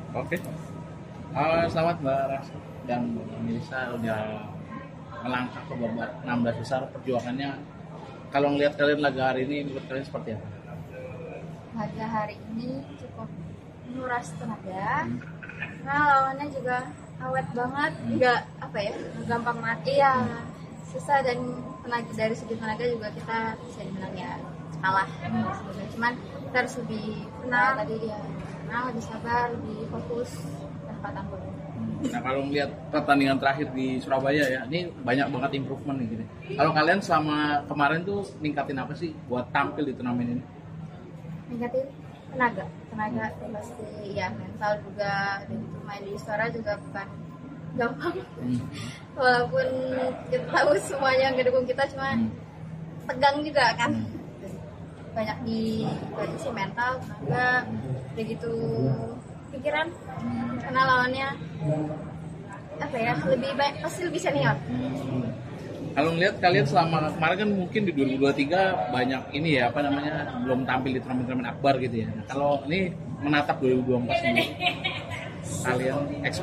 Oke. Selamat Mbak Ras dan pemirsa udah melangkah ke babak 16 besar perjuangannya. Kalau ngelihat kalian laga hari ini, menurut kalian seperti apa? Laga hari ini cukup menguras tenaga, karena lawannya juga awet banget, nggak apa ya, gampang mati ya, susah, dan tenaga, dari segi tenaga juga kita bisa dibilang ya kalah sebenarnya. Cuman kita harus lebih tenang tadi ya, tenang, lebih sabar, lebih fokus tanpa tanggung. Nah, kalau melihat pertandingan terakhir di Surabaya ya, ini banyak banget improvement nih gini. Kalau kalian selama kemarin tuh ningkatin apa sih buat tampil di turnamen ini? Ningkatin tenaga pasti ya, mental juga, dan itu main di Istora juga bukan gampang. Walaupun kita tahu semuanya yang ngedukung kita, cuma tegang juga kan. Banyak di sih mental, tenaga, udah gitu pikiran, karena lawannya apa ya, lebih baik, pasti lebih senior. Kalau melihat kalian selama kemarin kan mungkin di 2023 banyak ini ya, apa namanya, belum tampil di turnamen-turnamen akbar gitu ya. Nah, kalau ini menatap 2024 ini, kalian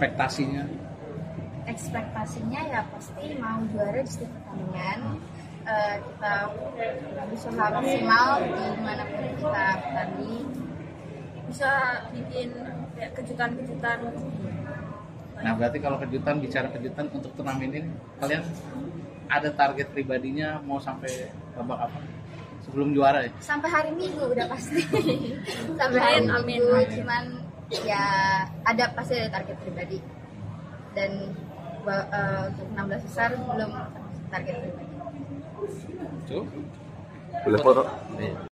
ekspektasinya ya pasti mau juara di setiap pertandingan. Kita berusaha maksimal dimanapun kita bertanding, bisa bikin kayak kejutan-kejutan. Nah, berarti kalau bicara kejutan untuk turnamen ini, kalian ada target pribadinya mau sampai babak apa sebelum juara ya? Sampai hari Minggu udah pasti. Sampai hari Minggu, cuman ya pasti ada target pribadi. Dan untuk 16 besar belum target pribadi. Tuh. Boleh foto?